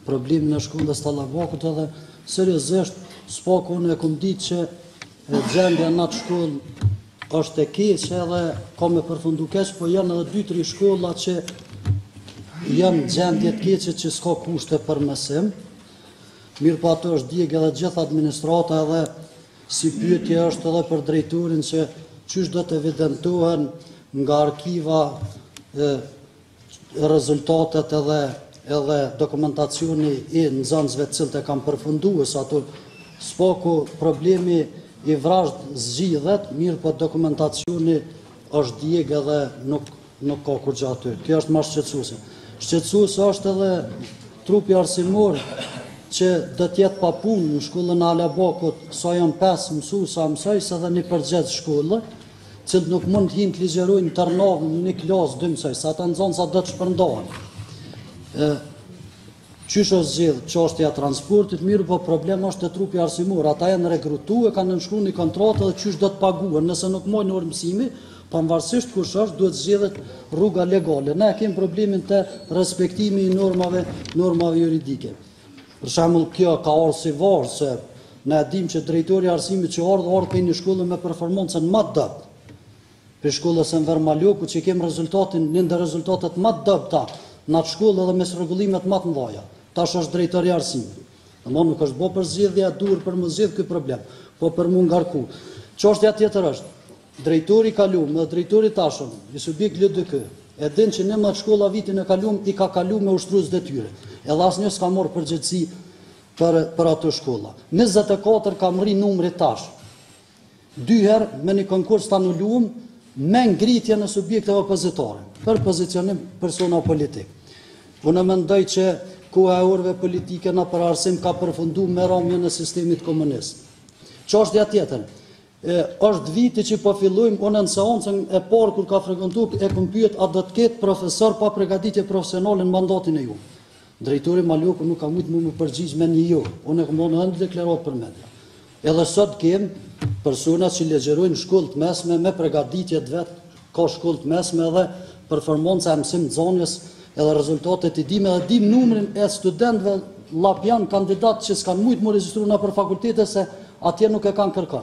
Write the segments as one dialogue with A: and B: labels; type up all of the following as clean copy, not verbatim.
A: problemin e shkollës Tallabakut edhe seriozisht s'paku unë e kom ditë që gjendja në atë shkollë është e keqe edhe ka me përfundu keq, po janë edhe 2-3 shkolla që janë gjendje të keqe që s'ka kushte për mësim. Mirë po ato është djegë edhe gjithë administrata edhe si pyetje është edhe për drejtorin që qysh do të evidentohen nga arkiva rezultatet edhe dokumentacioni i nxënësve të cilët e kanë përfunduar, sa ato s'paku problemi i vrazhd zgjidhet, mirë po dokumentacioni është djegë edhe nuk ka kur gjatë aty. Kjo është më shqetësuese. Shqetësuese është edhe trupi arsimor që do të jetë pa punë në shkollën e Alabakut, sa janë 5 mësuesa mësues edhe një përgjithë shkollë, cilët nuk mund të hinë të ligjerojnë tërnavë në një klasë 2 mësues, ata nxënësa do të shpërndahen. Qysh është zgjedhur çështja e transportit, mirë po problemi është te trupi arsimor, ata janë rekrutuar, kanë nënshkruar një kontratë dhe qysh do të paguhen, nëse nuk marrin orë mësimi, pavarësisht kush është, duhet zgjedhet rruga legale. Ne kemi problemin te respektimi i normave juridike. Për shembull, kjo ka ardhur si varë, se ne dim që drejtori i arsimit që ardh për një shkollë me performancën më të dobët. Për shkollës Enver Maloku që kemë rezultatin, një ndër rezultatet më të dobta në atë shkollë edhe mes rregullimet më të mëdha. Tash është drejtori i arsimit. Domthonë nuk është bë për zgjedhje, duhet për më zgjedh ky problem, po për mu ngarku. Çështja tjetër është, drejtori i kaluar dhe drejtori i tashëm, i subjekt LDK, e din që 19 shkolla vitin e kaluar i ka kaluar me ushtrues detyre. Edhe asnjë s'ka marrë përgjegjësi për ato shkolla. 24 ka rri numri tash. 2 herë me një konkurs të anuluam me ngritje në subjekte opozitare për pozicionim persona politik. Unë mendoj që koha e orëve politike në për arsim ka përfundu me rrëmjen e sistemit komunist. Çështja tjetër, është viti që po fillojmë, unë në seancën e parë kur ka frekuentuar e kam pyet a do të ketë profesor pa përgatitje profesionale në mandatin e ju. Drejtori Maloku nuk ka mujtë më përgjigj me një jo. Unë e kam dhënë deklarat për media. Edhe sot kem persona që legjerojnë shkollë të mesme me përgatitje të vet, ka shkollë të mesme edhe performanca e mësim nxënjes edhe rezultatet i dim edhe dim numrin e studentëve llapjan kandidat që s'kan mujtë më regjistruar në për fakultete se atje nuk e kanë kërkon.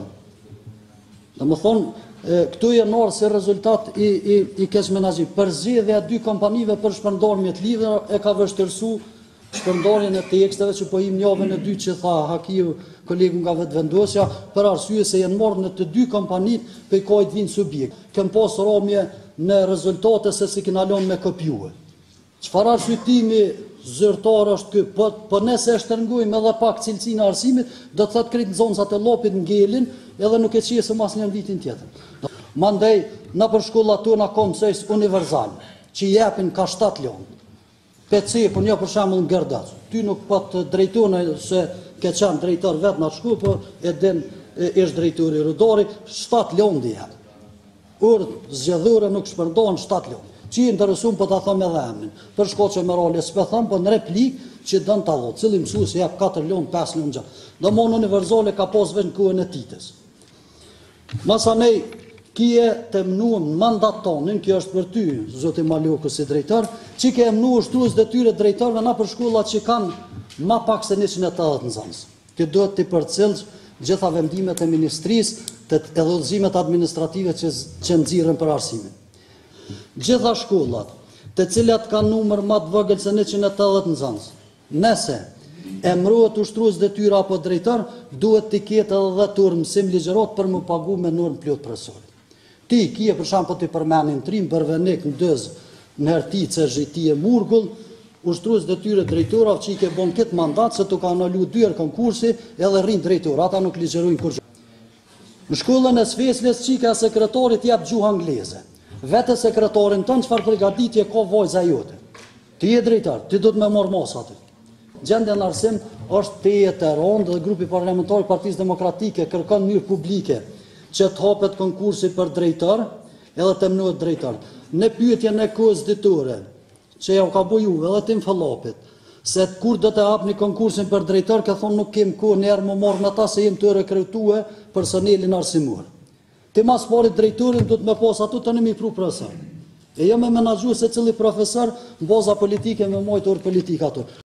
A: Domethënë, këtu janë orë si rezultat i keq menaxhim. Përzgjedhja e 2 kompanive për shpërndarje të lidhura e ka vështirësuar shpërndarjen e teksteve që po im javën e dytë që tha Hakiu, kolegu nga vetvendosja, për arsye se janë marrë në të 2 kompanit për i kajtë vinë subjekt. Kem pas rrëmje në rezultate se si kena lënë me kopjue. Çfarë arsyetimi zyrtar është ky? Po nëse e shtrëngojmë edhe pak cilësinë e arsimit, do të thotë krejt nxënësat e llopit ngelin edhe nuk e qesëm asnjë vitin tjetër. Mandej në për shkollat tona ka mësues universal, që japin ka 7 lëndë. PC, po një për shembull në Gërdac. Ty nuk po të drejtone se ke qenë drejtor vetë në atë shkollë, po e din është drejtori rudari, 7 lëndë jap. Orë zgjedhore nuk shpërndohen 7 lëndë. Që i interesuar po ta them edhe emrin. Për shkak që morale s'pe them, po në replik që dën ta vot, cili mësues jap 4 lëndë, 5 lëndë. Domthonë universale ka pas vetë në kohën e titës. Masanej kje të mënuam në mandat tonin, kjo është për ty, zoti Maloku si drejtor, që ke mënu ushtrues detyre drejtorëve na për shkollat që kanë ma pak se 180 nxënës. Kjo duhet të përcjellë gjitha vendimet e ministrisë, edhe udhëzimet administrative që nxirren për arsimin. Gjitha shkollat, të cilat kanë numër më të vogël se 180 nxënës, nëse emërohet ushtrues detyre apo drejtor, duhet të ketë edhe turp mësim ligjërat për më pagu me normë plot profesor. Ti, kje për shembull ti përmenin Trim, Bërvenik, Ndëz, në Hertice, Zhiti e Murgull, ushtrues detyre drejtorave që i ke bën këtë mandat se tu ka anulu 2 herë konkursi edhe rrin drejtor, ata nuk ligjërojnë kur. Në shkollën e Svesles çika sekretarit jap gjuhë angleze. Vetë sekretarin ton çfarë përgatitje ka vajza jote. Ti je drejtor, ti do të më marr mos aty. Gjendja në arsim është teje të rëndë dhe grupi parlamentar i Partisë Demokratike kërkon mënyrë publike që të hapet konkursi për drejtor edhe të mënohet drejtor. Në pyetjen e kohës ditore, që ja u ka bëj juve edhe tim Fallapit, se kur do të hapni konkursin për drejtor, ka thonë nuk kem kohë njerë më marrë në ta se jem të rekrutue personelin arsimor. Ti mas parit drejtorin du të me pas atu të në mi pru profesor. E jo me menaxhu se cili profesor në baza politike me majtë orë politika ato.